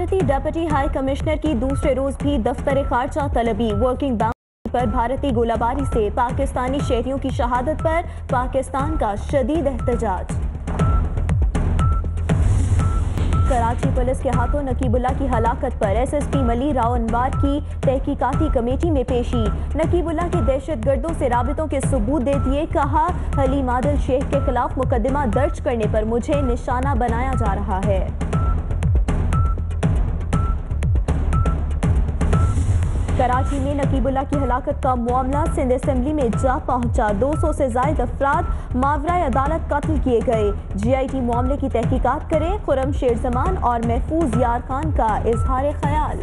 भारतीय deputy high commissioner की दूसरे रोज भी दफ्तर खारजा तलबी। वर्किंग बैंक पर भारतीय गोलाबारी से पाकिस्तानी शहरियों की शहादत पर पाकिस्तान का शदीद एहतजाज। कराची पुलिस के हाथों नकीबुल्ला की हलाकत पर एसएसपी मली राव अनवार की तहकीकाती कमेटी में पेशी। नकीबुल्ला के दहशतगर्दों से राबितों के सबूत दे दिए। कहा, हलीम आदिल शेख के खिलाफ मुकदमा दर्ज करने पर मुझे निशाना बनाया जा रहा है। कराची में नकीबुल्ला की हलाकत का मामला सिंध असेंबली में जा पहुंचा। 200 से ज्यादा अफराद मावराए अदालत कत्ल किए गए। जीआईटी मामले की तहकीकात करे। खुरम शेर जमान और महफूज यार खान का इजहार ख्याल।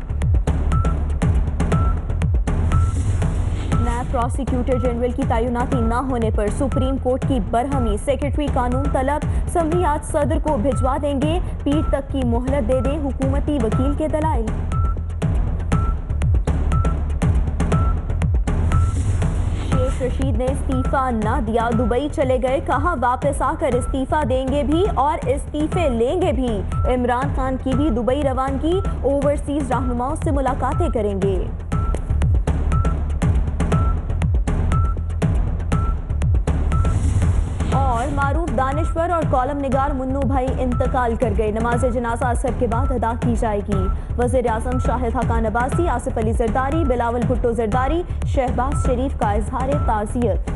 नैब प्रोसिक्यूटर जनरल की तैनाती न होने पर सुप्रीम कोर्ट की बरहमी। सेक्रेटरी कानून तलब। असम्बली आज सदर को भिजवा देंगे। पीर तक की मोहलत दे दें हुकूमती वकील के दलाइल। रशीद ने इस्तीफा न दिया, दुबई चले गए। कहा, वापस आकर इस्तीफा देंगे भी और इस्तीफे लेंगे भी। इमरान खान की भी दुबई रवानगी। ओवरसीज रहनुमाओं से मुलाकातें करेंगे। और मारूफ दानिश्वर और कॉलम निगार मुन्नू भाई इंतकाल कर गए। नमाज जनाजा असर के बाद अदा की जाएगी। वज़ीर आज़म शाहिद हकान अब्बासी, आसिफ अली जरदारी, बिलावल भुट्टो जरदारी, शहबाज शरीफ का इजहार ताज़ियत।